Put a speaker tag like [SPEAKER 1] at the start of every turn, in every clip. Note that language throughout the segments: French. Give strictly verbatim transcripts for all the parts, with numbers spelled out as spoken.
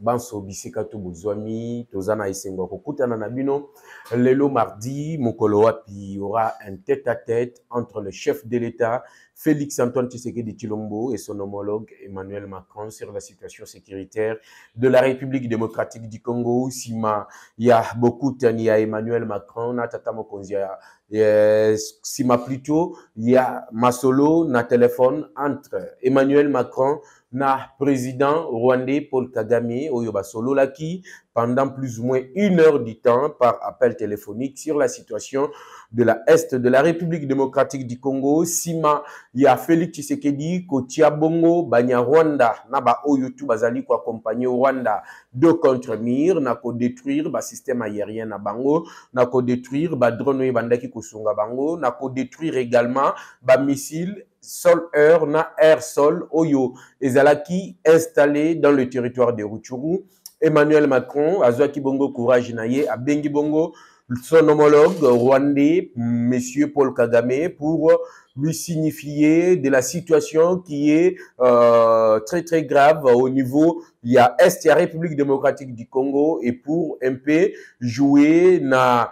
[SPEAKER 1] Banso bisika to bozwami tozana isengo kokutana na bino lelo mardi mokolo wapi il y aura un tête-à-tête entre le chef de l'État Félix Antoine Tshisekedi Tshilombo et son homologue Emmanuel Macron sur la situation sécuritaire de la République démocratique du Congo. Sima il y a beaucoup il y a Emmanuel Macron na tata mokonzi ya sima plutôt il y a masolo na téléphone entre Emmanuel Macron na président rwandais Paul Kagame Oyoba Solo Laki pendant plus ou moins une heure du temps par appel téléphonique sur la situation de la Est de la République démocratique du Congo. Sima il y a Félix Tshisekedi Kotia Bongo Banya Rwanda Naba Oyotu Bazali ko accompagner Rwanda de contre-mire na ko détruire ba système aérien na bango na ko détruire ba drone bandaki kusunga bango na ko détruire également ba missile sol-air na air-sol Oyo ezalaki installé dans le territoire de Rutshuru. Emmanuel Macron azwaki bongo courage naye a bengi bongo son homologue rwandais monsieur Paul Kagame pour lui signifier de la situation qui est euh, très très grave au niveau il y a Est il y a République démocratique du Congo et pour un peu jouer na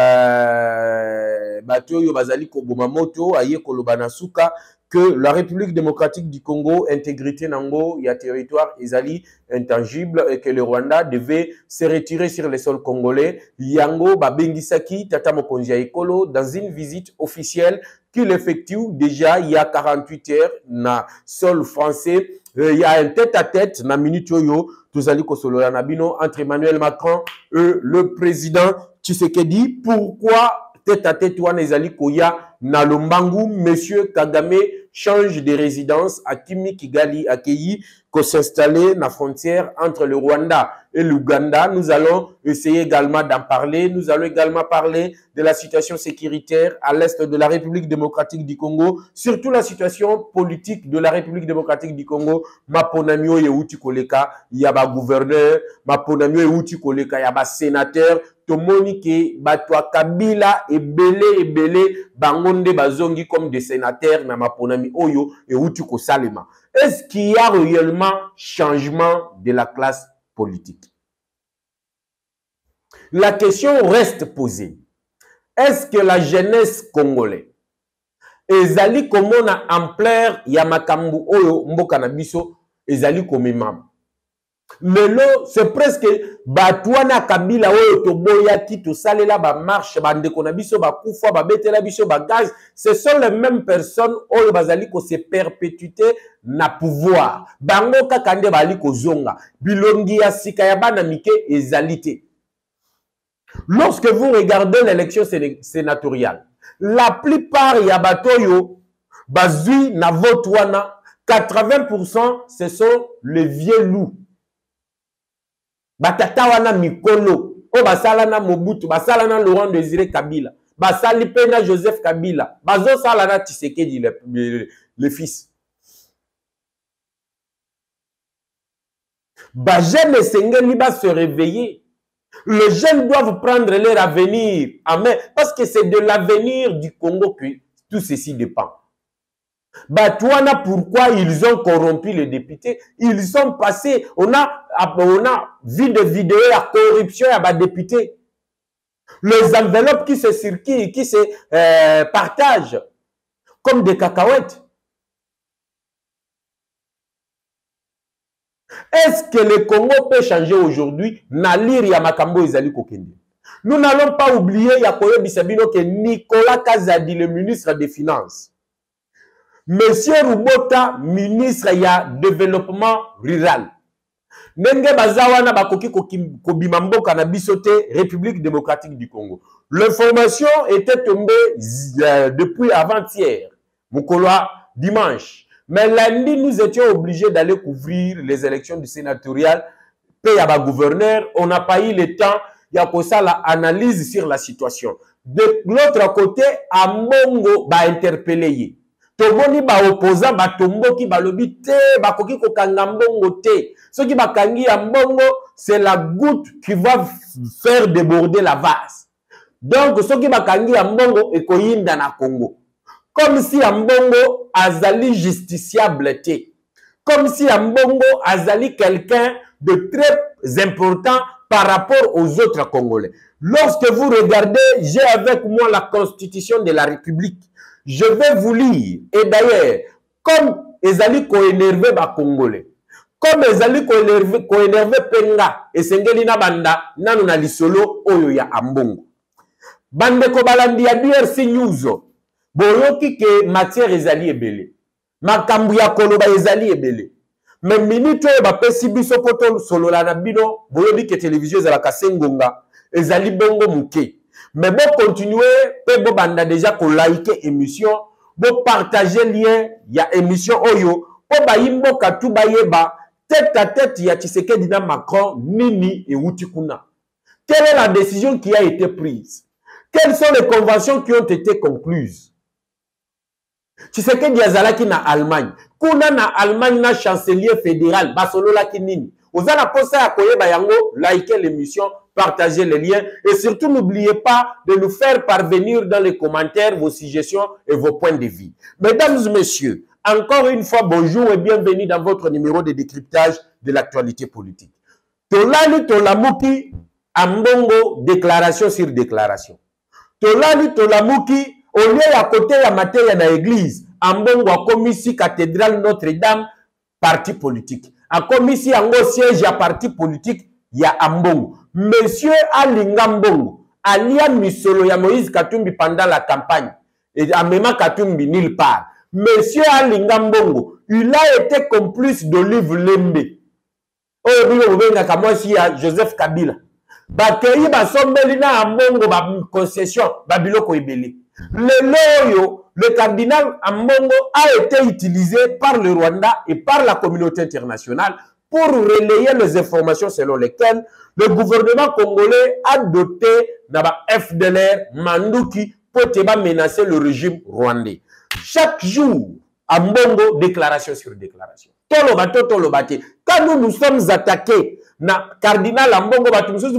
[SPEAKER 1] euh, bato yo bazali ko bomamoto aye koloba na suka que la République démocratique du Congo, intégrité Nango, il y a territoire Isali intangible et que le Rwanda devait se retirer sur les sols congolais. Yango Babengisaki, Tata Mokonzi Ekolo, dans une visite officielle qu'il effectue déjà il y a quarante-huit heures na sol français. Il y a un tête-à-tête na minute yoyo, Tozali Kosolo Nabino, entre Emmanuel Macron et le président Tshisekedi. Pourquoi tête-à-tête Wana Ezali Koya na Lombangu, monsieur Kagame change de résidence à Kimi Kigali accueilli qu'on s'installer na frontière entre le Rwanda et l'Ouganda. Nous allons essayer également d'en parler. Nous allons également parler de la situation sécuritaire à l'est de la République démocratique du Congo, surtout la situation politique de la République démocratique du Congo. Maponamio Yeuti Koleka, yaba gouverneur, Maponamio Yeuti Koleka, yaba sénateur. Tomoni ke batwa Kabila ebele ebele bangonde bazongi comme des sénateurs na maponami oyo et uti ko salema. Est-ce qu'il y a réellement changement de la classe politique? La question reste posée. Est-ce que la jeunesse congolaise ezali komona ampleur ya makambu oyo mboka na biso ezali komemama? Lelo, c'est presque Batouana Kabila oyo toboya ki to salela ba marche bande konabiso ba kufa ba betela biso ba gaz. Ce sont les mêmes personnes oyo bazali ko se perpétuer na pouvoir. Bango kakande bali ko zonga. Bilongi ya sika ya bana mike ezalité. Lorsque vous regardez l'élection sénatoriale, la plupart ya batoyo bazui na vote wana quatre-vingts pour cent ce sont les vieux loups. Batata wana mikolo o basala na Mobutu basala na Laurent Désiré Kabila basali pena Joseph Kabila bazo sala na Tshisekedi le, le, le fils ba jeune sengeli ba se réveiller. Les jeunes doivent prendre leur avenir en main parce que c'est de l'avenir du Congo que tout ceci dépend. Batouana, pourquoi ils ont corrompu les députés? Ils sont passés, on a, on a vu des vidéos à corruption à des députés. Les enveloppes qui se circulent, qui se euh, partagent comme des cacahuètes. Est-ce que le Congo peut changer aujourd'hui? Nalir Yamakambo Ezali Kokende. Nous n'allons pas oublier Yakoyo Bisabino que Nicolas Kazadi, le ministre des Finances, Monsieur Rubota, ministre ya développement rural. Nenge bazawana bakoki kobima mboka na bisote République démocratique du Congo. L'information était tombée euh, depuis avant-hier, Mokoloa dimanche. Mais lundi, nous étions obligés d'aller couvrir les élections du sénatorial. Paye à gouverneur, on n'a pas eu le temps. Il y a ça la analyse sur la situation. De l'autre côté, Ambongo va interpeller. Tomoni ba opposant ba tombo ki ba lobi te ba koki ko kanga mbongo te. Ce qui ba kangi ya mbongo, c'est la goutte qui va faire déborder la vase. Donc ce qui ba kangi ya mbongo e koyinda na Congo. Comme si ya mbongo azali justiciable te. Comme si ya mbongo azali quelqu'un de très important par rapport aux autres Congolais. Lorsque vous regardez, j'ai avec moi la Constitution de la République. Je vais vous lire. Et d'ailleurs, comme ezali ko énervé ba Congolais, comme ezali ko énervé ko énervé penga, et sengeli na banda nanu na lisolo oyo ya ambongo. Bande ko balandi ya D R C News. Boyoki ke matière ezali ebele. Makambu ya koloba ezali ebele. Mais minute oyo bapesi biso poto solo la na bino, boyobi ke télévision ezala kasengonga, ezali bongo muke. Mais bon continuer, pe bo banda déjà ko like émission, bo partager lien ya émission oyo, po ba yimbo katu ba yeba tête à tête ya Tshisekedi na Macron nini et utikuna. Quelle est la décision qui a été prise? Quelles sont les conventions qui ont été concluses? Tshisekedi azalaki na Allemagne. Kuna na Allemagne na chancelier fédéral basolo la kinini. Ozana posa ya koyeba yango, likez l'émission, partagez les liens et surtout n'oubliez pas de nous faire parvenir dans les commentaires vos suggestions et vos points de vue. Mesdames et messieurs, encore une fois bonjour et bienvenue dans votre numéro de décryptage de l'actualité politique. Tolali tolamuki ambongo déclaration sur déclaration. Tolali tolamuki au lieu à côté ya materia na église, ambongo a commissi cathédrale Notre-Dame parti politique. A commissi ango siège à parti politique ya ambongo. Monsieur Alinga Mbongo, alia misolo ya Moïse Katumbi pendant la campagne et Amema Katumbi nulle part. Monsieur Alinga Mbongo, il a été complice d'Olive Lembe. Oh, oui, oui, oui, Joseph Kabila. Bakei basombeli na ambongo ba concession babiloko ebele. Le loyo, le cardinal Ambongo a été utilisé par le Rwanda et par la communauté internationale pour relayer les informations selon lesquelles le gouvernement congolais a doté naba F D L R Manduki pour menacer le régime rwandais. Chaque jour, Ambongo, déclaration sur déclaration. Tolobate, tolobate. Quand nous nous sommes attaqués, na cardinal Ambongo,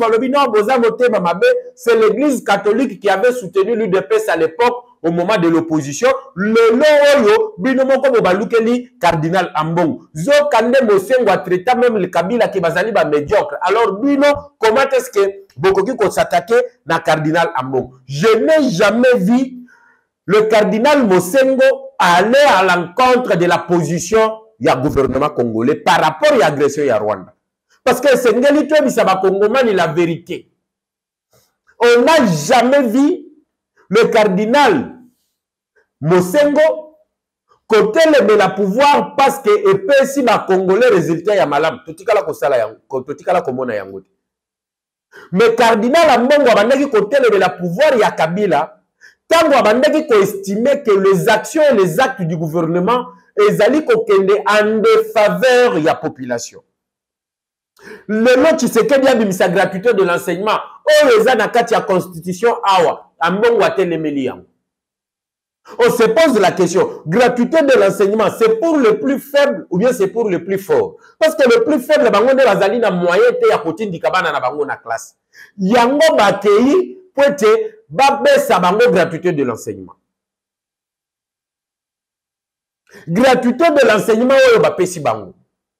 [SPEAKER 1] c'est l'église catholique qui avait soutenu l'U D P S à l'époque au moment de l'opposition. Le loyo, binomoko bobalukeli cardinal Ambongo. Zo kande mosengo a traité même le Kabila qui bazali ba médiocre. Alors bino, comment est-ce que Bokoki ko s'attaquer na cardinal Ambongo? Je n'ai jamais vu le cardinal Mosengo aller à l'encontre de la position du gouvernement congolais par rapport à l'agression de Rwanda. Parce que c'est la vérité. On n'a jamais vu le cardinal Mosengo côté de la pouvoir parce que et peut si ma congolais résultat ya malam totikala ko sala yango totikala ko mona yango. Mais cardinal Ambongo abandaki côté de la pouvoir ya Kabila tant abandaki ko estimer que les actions et les actes du gouvernement ezali ko kende en défaveur ya population. Le nom Tshisekedi a mis sa gratuité de l'enseignement. Oh, les ana kati ya constitution awa. Ambongo atelemeli yango. On se pose la question, gratuité de l'enseignement, c'est pour le plus faible ou bien c'est pour le plus fort? Parce que le plus faible, bango ne bazali na moyen te ya kotindi kabana na bango na classe. Yango bakei poete babesa bango gratuité de l'enseignement. Gratuité de l'enseignement oyo bapesi bango.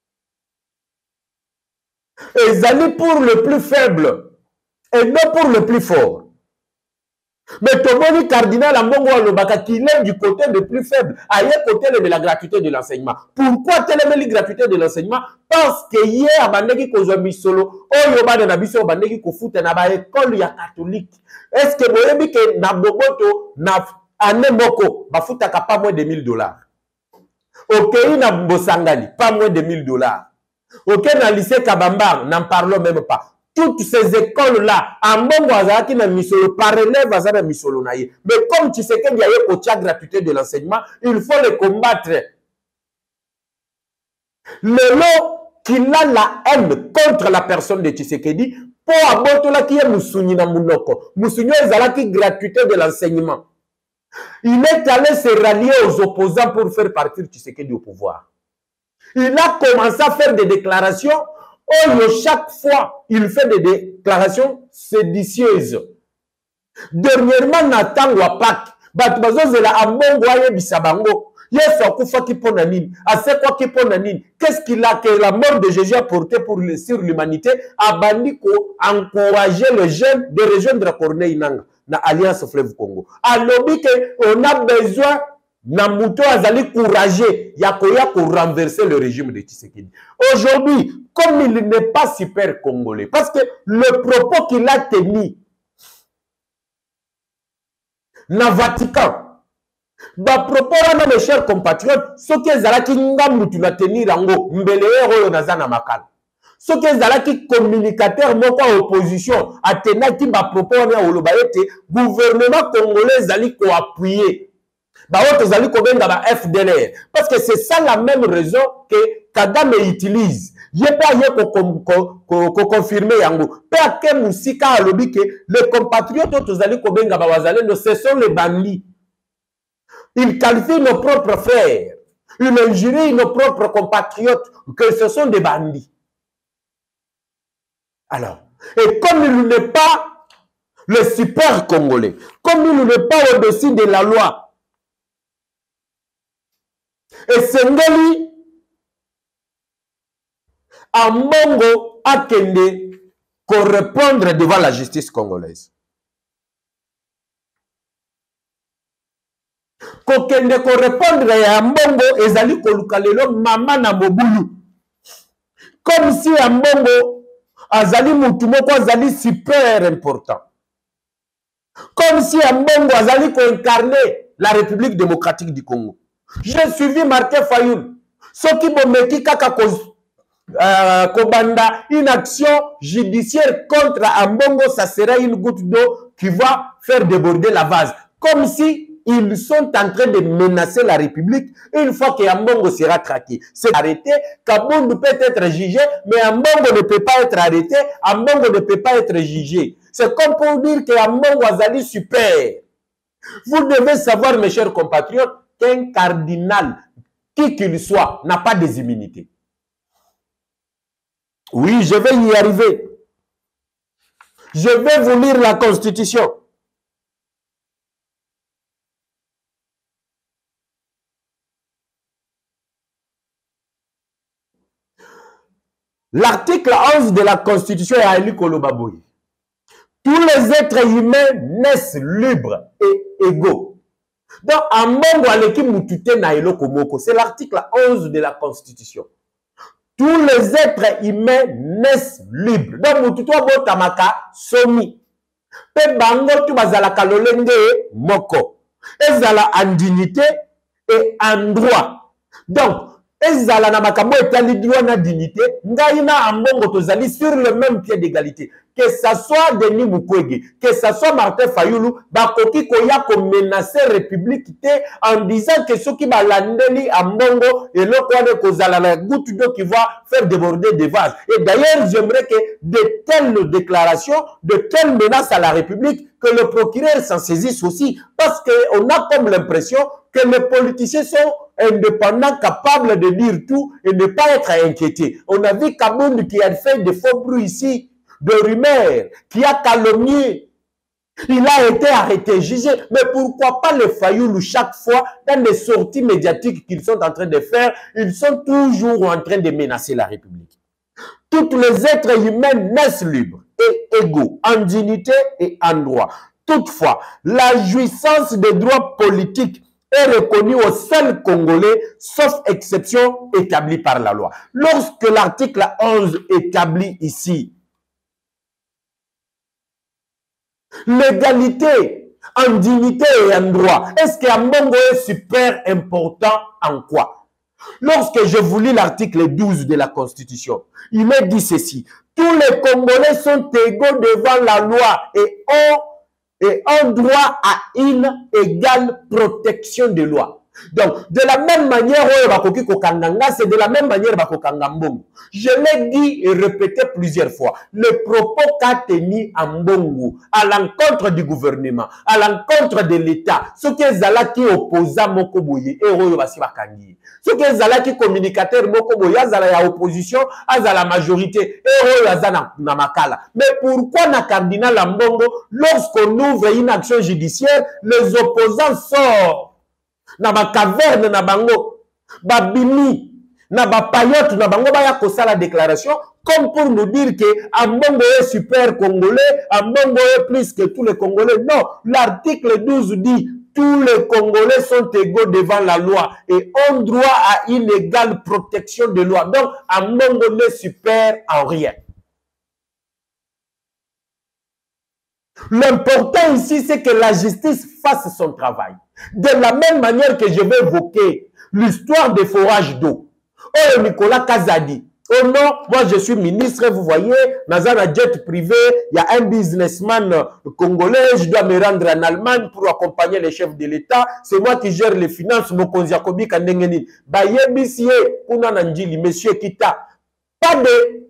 [SPEAKER 1] Ezali pour le plus faible et non pour le plus fort. Mais Tomoni cardinal Ambongo Alobaka qu'il est du côté le plus faible, ailleurs côté de la gratuité de l'enseignement. Pourquoi telle gratuité de l'enseignement? Parce que hier bandeki kozwa solo, oyo bana na biso bandeki ko futa na ba école ya catholique. Est-ce que boyebi que na boboto na ane moko ba futa ka pas moins de mille dollars. OK na Mbosangani, pas moins de mille dollars. OK na lycée Kabambar, n'en parlons même pas. Toutes ces écoles-là, en bon qui na misolo, par élève, à misolo naïe. Mais comme tu sais qu'il y a eu au gratuité de l'enseignement, il faut les combattre. Le lot qu'il a la haine contre la personne de Tshisekedi, pour aboto là qui est Moussouni na Mounoko. Moussouni est qui gratuité de l'enseignement. Il est allé se rallier aux opposants pour faire partir Tshisekedi au pouvoir. Il a commencé à faire des déclarations. Oh, chaque fois, il fait des déclarations séditieuses. Dernièrement, Nathan Wapak, Batbazo Zela Ambongo Aye Bisabango. Yesu akufa qui pona nini? A c'est quoi qui pona nini? Qu'est-ce qu'il a que la mort de Jésus a porté pour le, sur l'humanité? A bandi ko encourager les jeunes de rejoindre Corneille Nangaa na Alliance Fleuve Congo. Alors on a besoin na muto azali courageux ya koya pour renverser le régime de Tshisekedi. Aujourd'hui, comme il n'est pas super congolais, parce que le propos qu'il a tenu na Vatican, ba propos wana mes chers compatriotes, soki ezalaki ngambu tu na tenir yango mbele oyo naza na makala. Soki ezalaki communicateur moko à opposition atenaki ba propos wana oloba ete gouvernement congolais ezali ko appuyer ba autres ezali ko benga ba F D L R, parce que c'est ça la même raison que Kagame utilise. Yé pas yé ko confirmer yango. Pe ake musika alobi que les compatriotes tozali ko benga ba wazalendo ce sont les bandits. Ils qualifient nos propres frères, ils injurient nos propres compatriotes que ce sont des bandits. Alors, et comme il n'est pas le super congolais, comme il n'est pas au-dessus de la loi, et Sengeli a Mongo Akende correspondre devant la justice congolaise. Kokende correspondre à Mbongo ezali koluka lelo mama na mobulu. Comme si Mbongo azali mutu moko azali super important. Comme si Mbongo azali ko incarner la République démocratique du Congo. J'ai suivi Martin Fayoul. Ce qui bomeki kaka ko euh, kobanda une action judiciaire contre Mbongo, ça sera une goutte d'eau qui va faire déborder la vase. Comme si ils sont en train de menacer la République une fois que Mbongo sera traqué. C'est arrêté, Kabundu peut être jugé, mais Mbongo ne peut pas être arrêté, Mbongo ne peut pas être jugé. C'est comme pour dire que Mbongo Azali super. Vous devez savoir, mes chers compatriotes, qu'un cardinal, qui qu'il soit, n'a pas des immunités. Oui, je vais y arriver. Je vais vous lire la Constitution. L'article onze de la Constitution est à Eli Kolobaboui. Tous les êtres humains naissent libres et égaux. Donc, en Mbongo aleki mutute na eloko moko, c'est l'article onze de la Constitution. Tous les êtres humains naissent libres. Donc, mutute wa botamaka somi. Pe bango tu bazalaka lolenge moko. Ezala en dignité et en droit. Donc, ezala na makambo etali droit na dignité, ngai na Mbongo tozali sur le même pied d'égalité. Que ça soit Denis Mukwege, que ça soit Martin Fayoulou, bakoki koya ko menacer République en disant que ceux qui balandeli à Mbongo et le quoi de kozala na goutte d'eau qui va faire déborder des vases. Et d'ailleurs, j'aimerais que de telles déclarations, de telles menaces à la République, que le procureur s'en saisisse aussi, parce qu'on a comme l'impression que les politiciens sont indépendants, capables de dire tout et ne pas être inquiétés. On a vu Kabound qui a fait des faux bruits ici, de rumeurs, qui a calomnié. Il a été arrêté, jugé. Mais pourquoi pas le Fayoulou chaque fois, dans les sorties médiatiques qu'ils sont en train de faire, ils sont toujours en train de menacer la République. Tous les êtres humains naissent libres et égaux, en dignité et en droit. Toutefois, la jouissance des droits politiques est reconnue aux seuls Congolais, sauf exception établie par la loi. Lorsque l'article onze établit ici l'égalité en dignité et en droit, est-ce que Mbongo est super important en quoi? Lorsque je vous lis l'article douze de la Constitution, il est dit ceci: tous les Congolais sont égaux devant la loi et ont, et ont droit à une égale protection de loi. Donc, de la même manière, c'est de la même manière Mbongo. Je l'ai dit et répété plusieurs fois. Le propos qu'a tenu Mbongo à l'encontre du gouvernement, à l'encontre de l'État, ce qui est là qui oppose à Mokoboye et Royobasi Bakangi. Ce qui est là qui communicateur Mokoboye, à la opposition, à la majorité, et Royazana Namakala. Mais pourquoi na cardinal Mbongo, lorsqu'on ouvre une action judiciaire, les opposants sortent? na ba caverne na bango babimi na ba payote na bango baya kosala déclaration comme pour nous dire que Ambongo est super congolais, Ambongo est plus que tous les Congolais. Non, l'article douze dit tous les Congolais sont égaux devant la loi et ont droit à une égale protection de loi. Donc, Ambongo n'est super en rien. L'important ici, c'est que la justice fasse son travail. De la même manière que je vais évoquer l'histoire des forages d'eau. Oh, Nicolas Kazadi. Oh non, moi je suis ministre, vous voyez, dans un jet privé, il y a un businessman congolais, je dois me rendre en Allemagne pour accompagner les chefs de l'État. C'est moi qui gère les finances, Mokonzi Yakobi Kandengeni. Baye Bissier, Kuna Nandjili, monsieur Kita. Pas de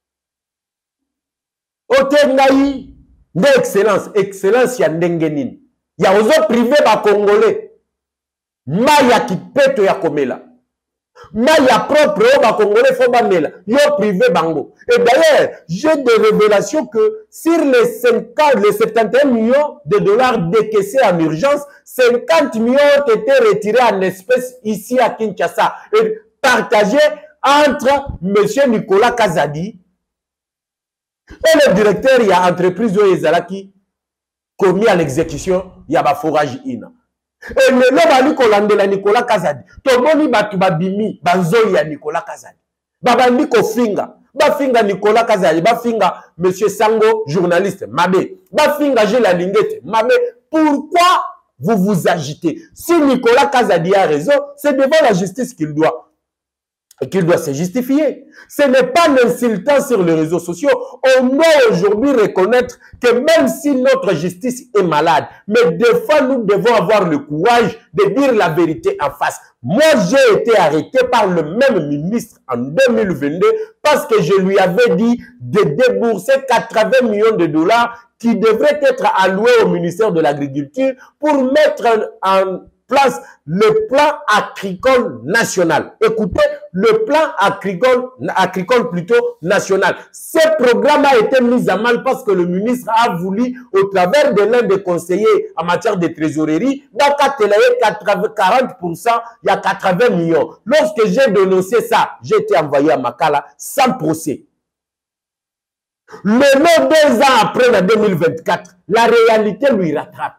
[SPEAKER 1] Otengaï, d'excellence, excellence, il y a Ndengenin. Il y a aux autres privés, bah, congolais. Maya qui pète ya komela. Maya propre, bah, congolais, faut banela. Yo privé bango. Et d'ailleurs, j'ai des révélations que sur les cinquante, les soixante et un millions de dollars décaissés en urgence, cinquante millions ont été retirés en espèces ici à Kinshasa et partagés entre M. Nicolas Kazadi et le directeur, il y a entreprise de Ezalaki commis à l'exécution, il y a un forage ina. Et le lobali kolandela Nicolas Kazadi. Tomoni batu babimi, banzoi ya Nicolas Kazadi. Babandi ko finga. Ba finga Nicolas Kazadi, ba finga Monsieur Sango, journaliste, Mabé. Ba finga Gilles Lingete, Mabé. Pourquoi vous vous agitez? Si Nicolas Kazadi a raison, c'est devant la justice qu'il doit. Et qu'il doit se justifier. Ce n'est pas l'insultant sur les réseaux sociaux. On doit aujourd'hui reconnaître que même si notre justice est malade, mais des fois nous devons avoir le courage de dire la vérité en face. Moi, j'ai été arrêté par le même ministre en deux mille vingt-deux parce que je lui avais dit de débourser quatre-vingts millions de dollars qui devraient être alloués au ministère de l'Agriculture pour mettre en place le plan agricole national. Écoutez, le plan agricole, agricole plutôt national. Ce programme a été mis à mal parce que le ministre a voulu, au travers de l'un des conseillers en matière de trésorerie, quarante pour cent, il y a quatre-vingts millions. Lorsque j'ai dénoncé ça, j'ai été envoyé à Makala sans procès. Le nom deux ans après, en deux mille vingt-quatre, la réalité lui rattrape.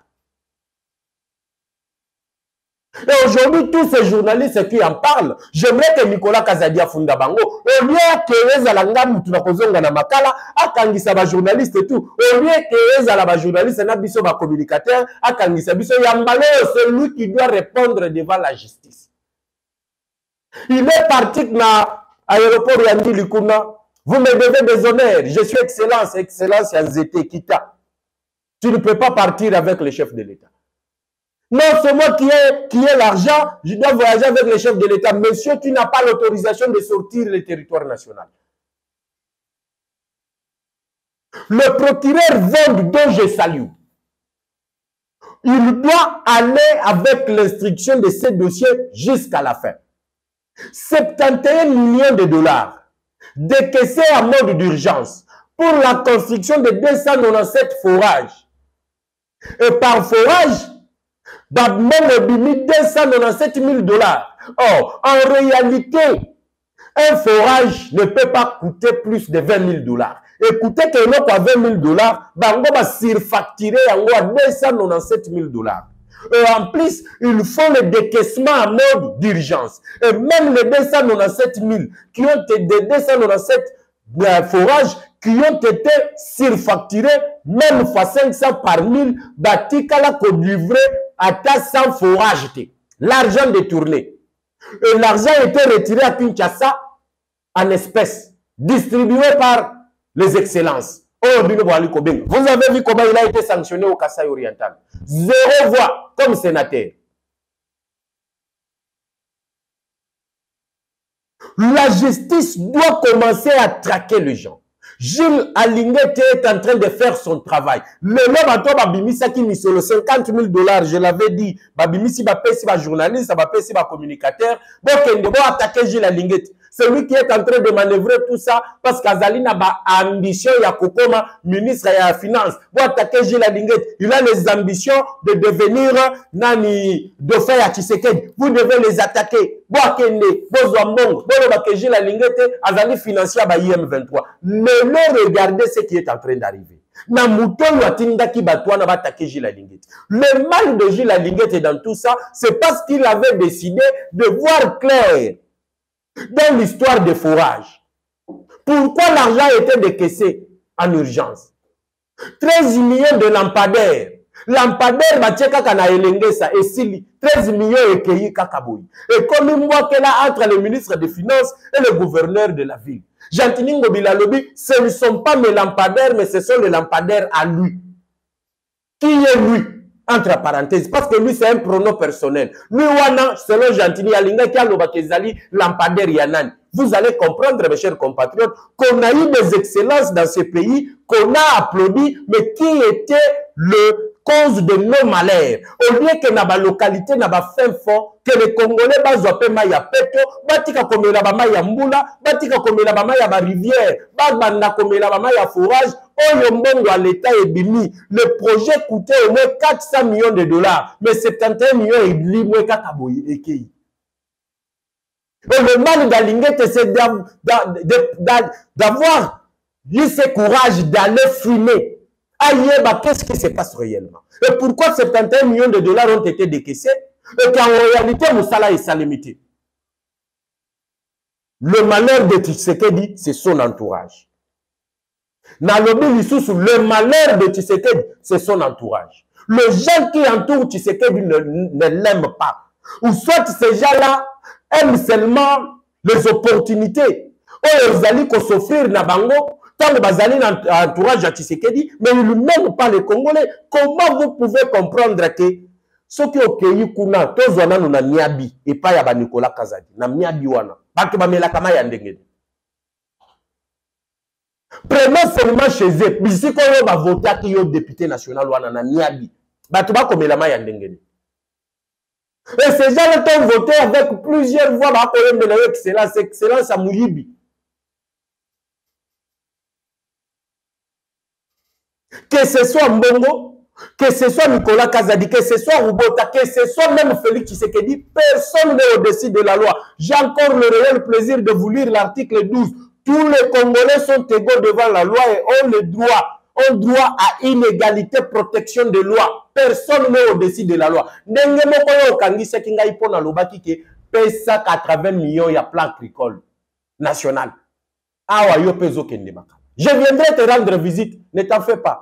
[SPEAKER 1] Et aujourd'hui, tous ces journalistes qui en parlent, j'aimerais que Nicolas Kazadi a funda bango, au lieu que les alangam tunakozonga na makala, akangisa ba journaliste et tout, au lieu que les alaba journaliste na biso ba communicateur, akangisa biso yambale, c'est lui qui doit répondre devant la justice. Il est parti na aéroport Yandi Likuna. Vous me devez des honneurs. Je suis excellence, excellence Yanzete Kita. Tu ne peux pas partir avec le chef de l'État. Non, c'est moi qui ai, qui ai l'argent, je dois voyager avec le chef de l'État. Monsieur, tu n'as pas l'autorisation de sortir le territoire national. Le procureur Vond, dont je salue, il doit aller avec l'instruction de ce dossier jusqu'à la fin. soixante et un millions de dollars décaissés en mode d'urgence pour la construction de deux cent quatre-vingt-dix-sept forages. Et par forage, deux cent quatre-vingt-dix-sept mille dollars. Or, en réalité, un forage ne peut pas coûter plus de vingt mille dollars. Écoutez que l'on a vingt mille dollars, bango va surfacturer à deux cent quatre-vingt-dix-sept mille dollars. Et en plus, ils font le décaissement en mode d'urgence. Et même les deux cent quatre-vingt-dix-sept mille qui ont été deux cent quatre-vingt-dix-sept euh, forages qui ont été surfacturés, même fois cinq cents par mille, batikala ko livré à cent forages. L'argent détourné. Et l'argent a été retiré à Kinshasa en espèces, distribué par les excellences. Vous avez vu comment il a été sanctionné au Kasaï oriental. Zéro voix comme sénateur. La justice doit commencer à traquer les gens. Gilles Alingete est en train de faire son travail. Le nom à toi, Babimisa qui mis sur le cinquante mille dollars, je l'avais dit. Babimisi va payer si va journaliste, va payer si va communicateur. Donc, il doit attaquer Gilles Alingete. Celui qui est en train de manœuvrer tout ça, parce qu'Azali n'a pas ambition, il y a Kokoma, ministre et la finance. Vous attaquez Gilles Alinguet, il a les ambitions de devenir Nani dauphin à Tshisekedi. Vous devez les attaquer. Vous akende, vous ambong, vous Gilles Alinguet, Azali financier à I M vingt-trois. Mais non, regardez ce qui est en train d'arriver. Na mouton watinda ki batouana va attaquer Gilles Alinguet. Le mal de Gilles Alinguet dans tout ça, c'est parce qu'il avait décidé de voir clair dans l'histoire des forages. Pourquoi l'argent était décaissé en urgence? treize millions de lampadaires. Lampadaires, Batieka Kana Elengesa et Sili. treize millions et Keyi Kakaboui. Et comme il voit qu'elle a entre le ministre des Finances et le gouverneur de la ville. Jantiningo Bilalobi, ce ne sont pas mes lampadaires, mais ce sont les lampadaires à lui. Qui est lui? Entre parenthèses, parce que lui, c'est un pronom personnel. Lui, wana, selon Jantini Alinga, qui a l'obakezali, lampadaire Yanan. Vous allez comprendre, mes chers compatriotes, qu'on a eu des excellences dans ce pays, qu'on a applaudi, mais qui était le cause de nos malheurs. Au lieu que dans la localité, dans la fin fond, que les Congolais bazope maya peto, batika komela ba maya mbula, batika komela ba maya ba rivière, babanda komela ba maya forage, oyo mbongo à l'État et bimi. Le projet coûtait au moins quatre cents millions de dollars, mais soixante et un millions et blimwe kakaboyi ekei. Le mal d'Alinguet, c'est d'avoir eu ce courage d'aller fumer. Aïeba, qu'est-ce qui se passe réellement? Et pourquoi soixante et un millions de dollars ont été décaissés? Et qu'en réalité, Moussala est salimité. Le malheur de Tshisekedi, c'est son entourage. Nalobi Lissousou, le malheur de Tshisekedi, c'est son entourage. Les gens qui entourent Tshisekedi ne, ne l'aiment pas. Ou soit ces gens-là aiment seulement les opportunités. Ou ils allaient s'offrir na bango. Tant que Bazali entourage à Tshisekedi, mais ils ne n'aiment pas les Congolais. Comment vous pouvez comprendre que ce qui est au pays, kuna, tous on a nous na Niabi et pas yaba Nicolas Kazadi, na Niabi wana, parce que bamela kama yandengeni. Prenons seulement chez eux, ici qu'on va voter qui est député national wana na Niabi, batu ba komela ma yandengeni. Et ces gens-là ont voté avec plusieurs voix, ba koyembe na excellence, excellence à Mouyibi. Que ce soit Mbongo, que ce soit Nicolas Kazadi, que ce soit Rubota, que ce soit même Félix Tshisekedi, personne n'est au-dessus de la loi. J'ai encore le réel plaisir de vous lire l'article douze. Tous les Congolais sont égaux devant la loi et ont le droit, ont droit à une égalité, protection de loi. Personne n'est au-dessus de la loi. quatre-vingts millions, il y a plan agricole national. Je viendrai te rendre visite, ne t'en fais pas.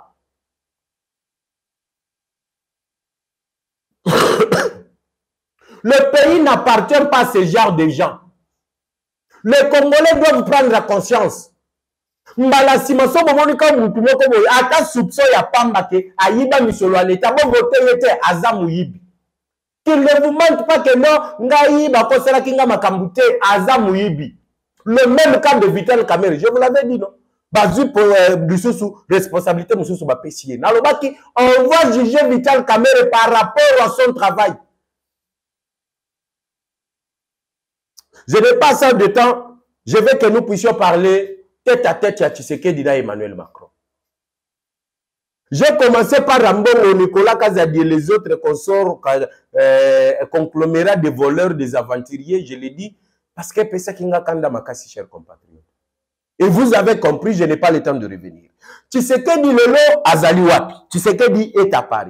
[SPEAKER 1] Le pays n'appartient pas à ce genre de gens. Les Congolais doivent prendre la conscience. Mbala simaso bomoni ka mutu moko boy ata soupçon ya pamba ke ayiba misolo l'État bo voter yete azamu yibi. Qu'il ne vous mente pas que non ngai ba kosala kinga makambute azamu yibi. Le même cas de Vital Kamerhe, je vous l'avais dit non. Bazu pour Bissoussou, responsabilité Moussoussou va pécier. Nalobaki, on va juger Vital Kamerhe par rapport à son travail. Je n'ai pas ça de temps. Je veux que nous puissions parler tête à tête à Tshisekedi et Emmanuel Macron. J'ai commencé par Rambongo, Nicolas Kazadi et les autres consorts, euh, conglomérats de voleurs, des aventuriers, je l'ai dit, parce que Pesa Kinga Kanda Makasi, chers compatriotes. Et vous avez compris, je n'ai pas le temps de revenir. Tshisekedi Lelo Azali Wapi. Tshisekedi est à Paris.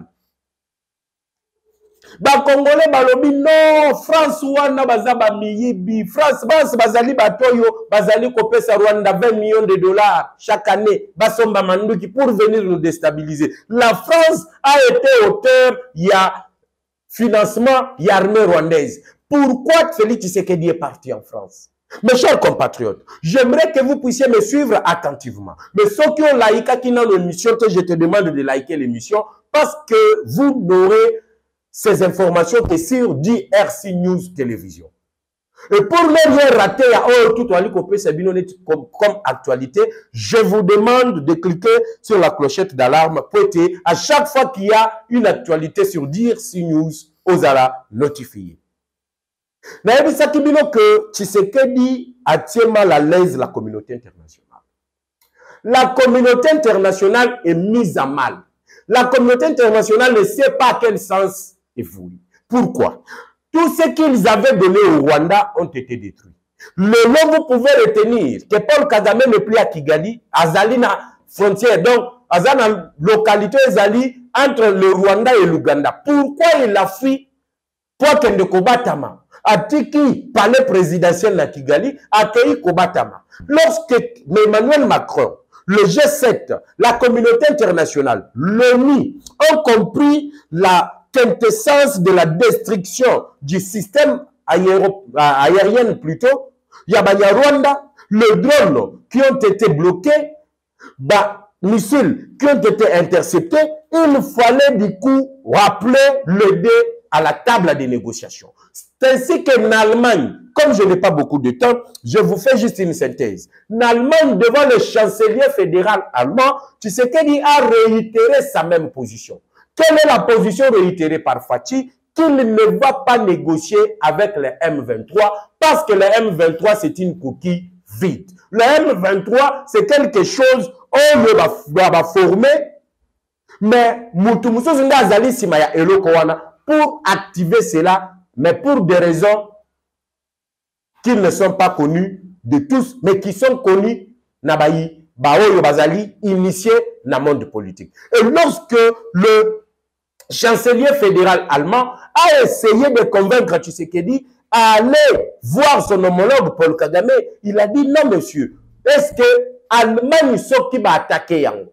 [SPEAKER 1] Ba Congolais balobi non, France wana bazaba miyibi, France bas bazali batoyo, bazali kopesa Rwanda vingt millions de dollars chaque année, basomba manduki pour venir nous déstabiliser. La France a été auteur, il y a financement, il y a armée rwandaise. Pourquoi Félix Tshisekedi est parti en France? Mes chers compatriotes, j'aimerais que vous puissiez me suivre attentivement. Mais ceux qui ont liké qui n'ont l'émission, que je te demande de liker l'émission, parce que vous n'aurez ces informations que sur D R C News Télévision. Et pour ne rien rater à tout comme, comme actualité, je vous demande de cliquer sur la clochette d'alarme pour que à chaque fois qu'il y a une actualité sur D R C News, aux ala notifier. Naïbi Sakibino que Tshisekedi attire mal à l'aise la communauté internationale. La communauté internationale est mise à mal. La communauté internationale ne sait pas à quel sens évoluer. Pourquoi? Tout ce qu'ils avaient donné au Rwanda ont été détruits. Le nom, vous pouvez retenir que Paul Kagame n'est plus à Kigali, à Zalina frontière, donc à la localité Zali entre le Rwanda et l'Ouganda. Pourquoi il a fui pour qu'il ne Kobatama? Atiki, palais présidentiel à Kigali, accueilli Kobatama. Lorsque Emmanuel Macron, le G sept, la communauté internationale, l'ONU ont compris la quintessence de la destruction du système aérien plutôt, il y a Banya Rwanda, les drones qui ont été bloqués, bah, missiles qui ont été interceptés, il fallait du coup rappeler le dé à la table des négociations. C'est ainsi qu'en Allemagne, comme je n'ai pas beaucoup de temps, je vous fais juste une synthèse. En Allemagne, devant le chancelier fédéral allemand, Tshisekedi a réitéré sa même position. Quelle est la position réitérée par Fachi? Qu'il ne va pas négocier avec les M vingt-trois parce que le M vingt-trois, c'est une coquille vide. Le M vingt-trois, c'est quelque chose on va former, mais pour activer cela, mais pour des raisons qui ne sont pas connues de tous, mais qui sont connues Nabayi, Baoyo Bazali, initié dans le monde politique. Et lorsque le chancelier fédéral allemand a essayé de convaincre Tshisekedi à aller voir son homologue Paul Kagame, il a dit non monsieur, est-ce que l'Allemagne sont qui va attaquer Yango?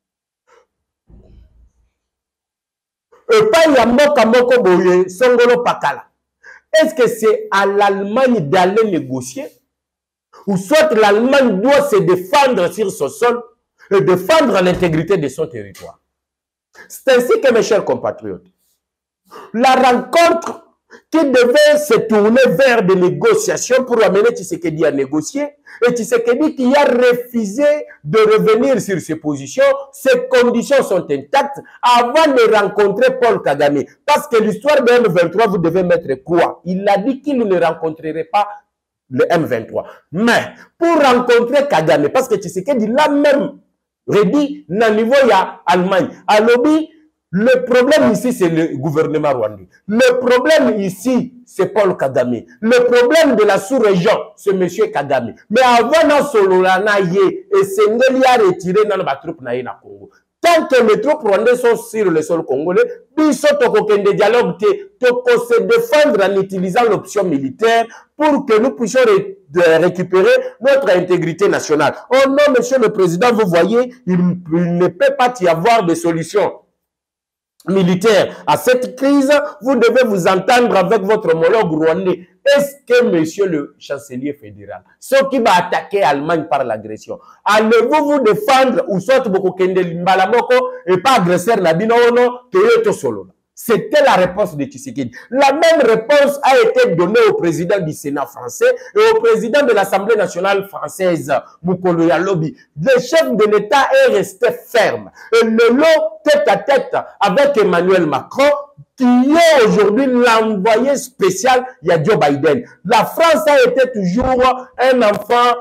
[SPEAKER 1] Et pas Yamboka Moko Boye, Songolo Pakala. Est-ce que c'est à l'Allemagne d'aller négocier? Ou soit l'Allemagne doit se défendre sur son sol et défendre l'intégrité de son territoire? C'est ainsi que mes chers compatriotes, la rencontre qui devait se tourner vers des négociations pour amener Tshisekedi à négocier, et Tshisekedi qui a refusé de revenir sur ses positions, ses conditions sont intactes avant de rencontrer Paul Kagame. Parce que l'histoire de M vingt-trois, vous devez mettre quoi? Il a dit qu'il ne rencontrerait pas le M vingt-trois. Mais pour rencontrer Kagame, parce que Tshisekedi l'a même redit, dans le niveau il y a Allemagne. À l'objet, le problème ici, c'est le gouvernement rwandais. Le problème ici, c'est Paul Kagame. Le problème de la sous-région, c'est M. Kagame. Mais avant, dans Sololana, et Sengeli a retiré dans la troupe na Congo. Tant que les troupes rwandais sont sur le sol congolais, ils sont au dialogue pour se défendre en utilisant l'option militaire pour que nous puissions ré récupérer notre intégrité nationale. Oh non, monsieur le président, vous voyez, il, il ne peut pas y avoir de solution militaire à cette crise. Vous devez vous entendre avec votre homologue rwandais. Est-ce que monsieur le chancelier fédéral, ce qui va attaquer l'Allemagne par l'agression, allez-vous vous défendre ou soit beaucoup kende mbalamoko et pas agresseur nabino ono toyoto solo? C'était la réponse de Tshisekedi. La même réponse a été donnée au président du Sénat français et au président de l'Assemblée nationale française, Mukolo Yalobi. Le chef de l'État est resté ferme. Et le lot tête à tête avec Emmanuel Macron, qui est aujourd'hui l'envoyé spécial, il y a Joe Biden. La France a été toujours un enfant,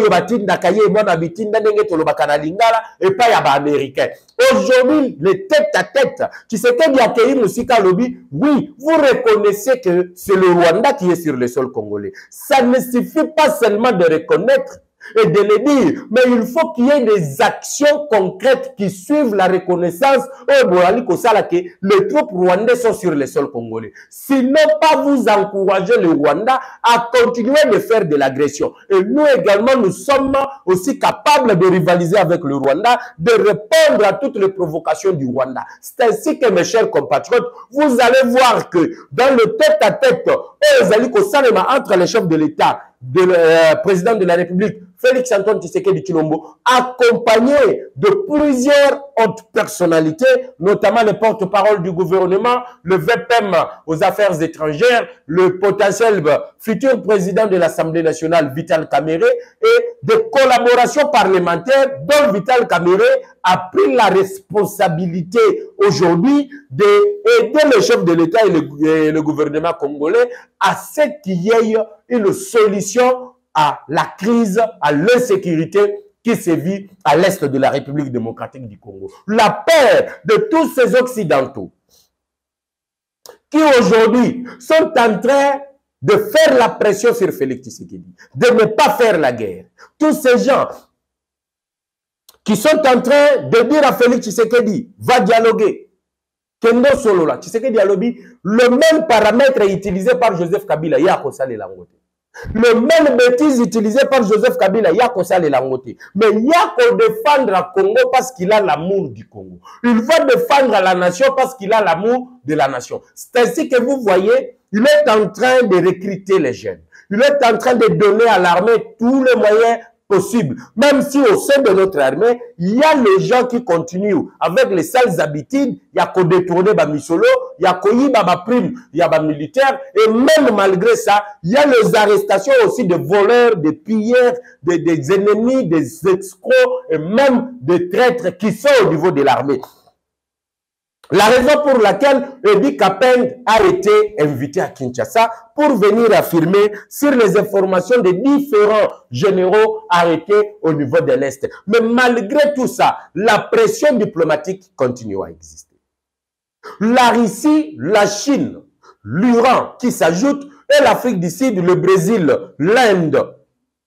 [SPEAKER 1] et pas y américain. Aujourd'hui, les tête à tête, qui s'était bien accueilli Moussika Lobby, oui, vous reconnaissez que c'est le Rwanda qui est sur le sol congolais. Ça ne suffit pas seulement de reconnaître et de le dire, mais il faut qu'il y ait des actions concrètes qui suivent la reconnaissance que les troupes rwandais sont sur le sol congolais. Sinon, pas vous encourager le Rwanda à continuer de faire de l'agression. Et nous également, nous sommes aussi capables de rivaliser avec le Rwanda, de répondre à toutes les provocations du Rwanda. C'est ainsi que, mes chers compatriotes, vous allez voir que dans le tête-à-tête entre les chefs de l'État, de euh, président de la République, Félix Antoine Tshisekedi Tshilombo, accompagné de plusieurs hautes personnalités, notamment le porte-parole du gouvernement, le V P M aux affaires étrangères, le potentiel futur président de l'Assemblée nationale, Vital Kamerhe, et des collaborations parlementaires dont Vital Kamerhe a pris la responsabilité aujourd'hui d'aider le chef de l'État et le, et le gouvernement congolais à ce qu'il y ait une solution à la crise, à l'insécurité qui sévit à l'est de la République démocratique du Congo. La peur de tous ces Occidentaux qui aujourd'hui sont en train de faire la pression sur Félix Tshisekedi, de ne pas faire la guerre. Tous ces gens qui sont en train de dire à Félix Tshisekedi, va dialoguer. Kendo Solola, Tshisekedi Alobi, le même paramètre est utilisé par Joseph Kabila, Yako Sale Langote. Le même bêtise utilisé par Joseph Kabila, Yako Sale Langote. Mais Yako défendre le Congo parce qu'il a l'amour du Congo. Il va défendre la nation parce qu'il a l'amour de la nation. C'est ainsi que vous voyez, il est en train de recruter les jeunes. Il est en train de donner à l'armée tous les moyens possible. Même si au sein de notre armée, il y a les gens qui continuent avec les sales habitudes, il y a qu'au détourner ba misolo, il y a qu'au y ba prime, il y a ba militaire, et même malgré ça, il y a les arrestations aussi de voleurs, de pilleurs, de, des ennemis, des escrocs, et même des traîtres qui sont au niveau de l'armée. La raison pour laquelle Edi Kapeng a été invité à Kinshasa pour venir affirmer sur les informations des différents généraux arrêtés au niveau de l'Est. Mais malgré tout ça, la pression diplomatique continue à exister. La Russie, la Chine, l'Iran qui s'ajoutent, et l'Afrique du Sud, le Brésil, l'Inde.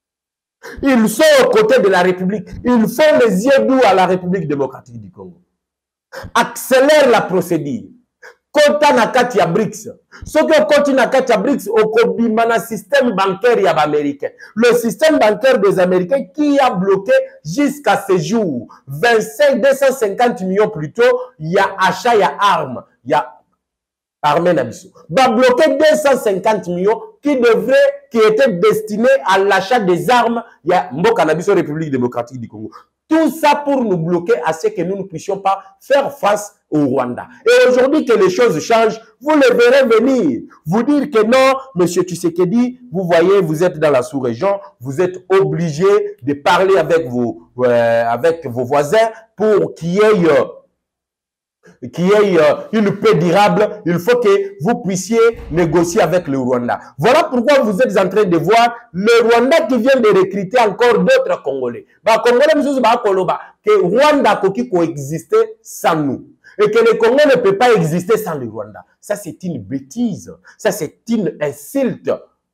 [SPEAKER 1] Ils sont aux côtés de la République. Ils font les yeux doux à la République démocratique du Congo. Accélère la procédure. Kota na kati ya BRICS. Ce que koti na kati ya BRICS, okobima na système bancaire ya américain. Le système bancaire des Américains qui a bloqué jusqu'à ce jour. vingt-cinq, deux cent cinquante millions plus tôt, il y a achat, il y a armes. Il y a armée Nabiso. Va bloquer deux cent cinquante millions qui devraient, qui étaient destinés à l'achat des armes. Il y a Mboka Nabiso, République démocratique du Congo. Tout ça pour nous bloquer à ce que nous ne puissions pas faire face au Rwanda. Et aujourd'hui que les choses changent, vous le verrez venir. Vous dire que non, monsieur Tshisekedi, vous voyez, vous êtes dans la sous-région, vous êtes obligé de parler avec vos, euh, avec vos voisins pour qu'il y ait, euh, qu'il y ait euh, une paix durable. Il faut que vous puissiez négocier avec le Rwanda. Voilà pourquoi vous êtes en train de voir le Rwanda qui vient de recruter encore d'autres Congolais. Bah, Congolais, monsieur, bah, Koloba, que Rwanda qui coexister sans nous. Et que le Congo ne peut pas exister sans le Rwanda. Ça, c'est une bêtise. Ça, c'est une insulte.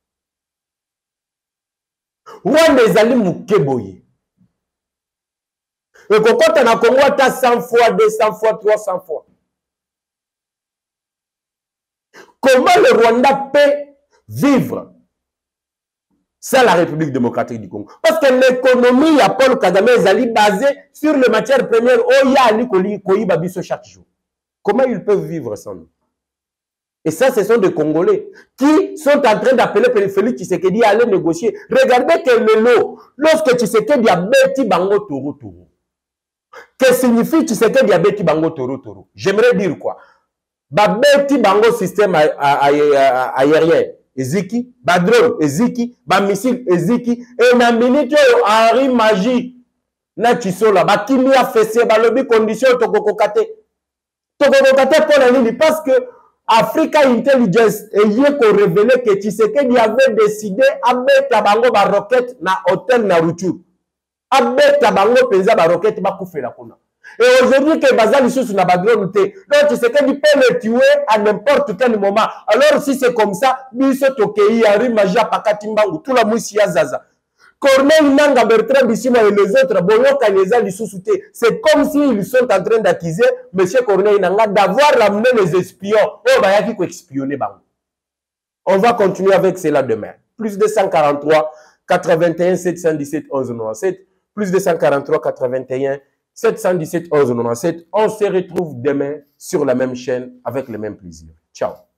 [SPEAKER 1] Rwanda est allé moukeboye. Et quand on a Congo, tu as cent fois, deux cents fois, trois cents fois. Comment le Rwanda peut vivre sans la République démocratique du Congo? Parce que l'économie à Paul Kagame est basée sur les matières premières. Oh, ya ali koli babiso chaque jour. Comment ils peuvent vivre sans nous? Et ça, ce sont des Congolais qui sont en train d'appeler Félix Tshisekedi à aller négocier. Regardez que le lot, lorsque Tshisekedi a bêti bango toro toro. Que signifie Tshisekedi a bêti bango toro toro? J'aimerais dire quoi? Ba bêti bango système aérien. Eziki, ba drone, eziki, ba missile, eziki, et na minute Henri Magie, na chisola, ba kimi a fessé, ba lobby condition tokokokate. Tokokokate pour la ligne, parce que Africa Intelligence et yé ko révélé que Tshisekedi avait décidé à mettre bango ba roquette na hôtel na Ruchuru. À mettre bango penza ba roquette ba koufela kuna. Et aujourd'hui, que Bazali sous n'a pas drone, donc Tshisekedi peut le tuer à n'importe quel moment. Alors, si c'est comme ça, Biso Tokei, Ari Maja, Pakatimbangu, tout la moussia Zaza. Corneille Nanga, Bertrand Bissima et les autres, Boyo Kaneza, les sous-soutés. C'est comme s'ils sont en train d'accuser M. Corneille Nanga d'avoir ramené les espions. Oh, bah, il y a qui espionner Bango. On va continuer avec cela demain. Plus de cent quarante-trois, quatre-vingt-un, sept cent dix-sept, onze quatre-vingt-sept. Plus de cent quarante-trois, quatre-vingt-un, sept cent dix-sept, onze quatre-vingt-sept. On se retrouve demain sur la même chaîne avec le même plaisir. Ciao.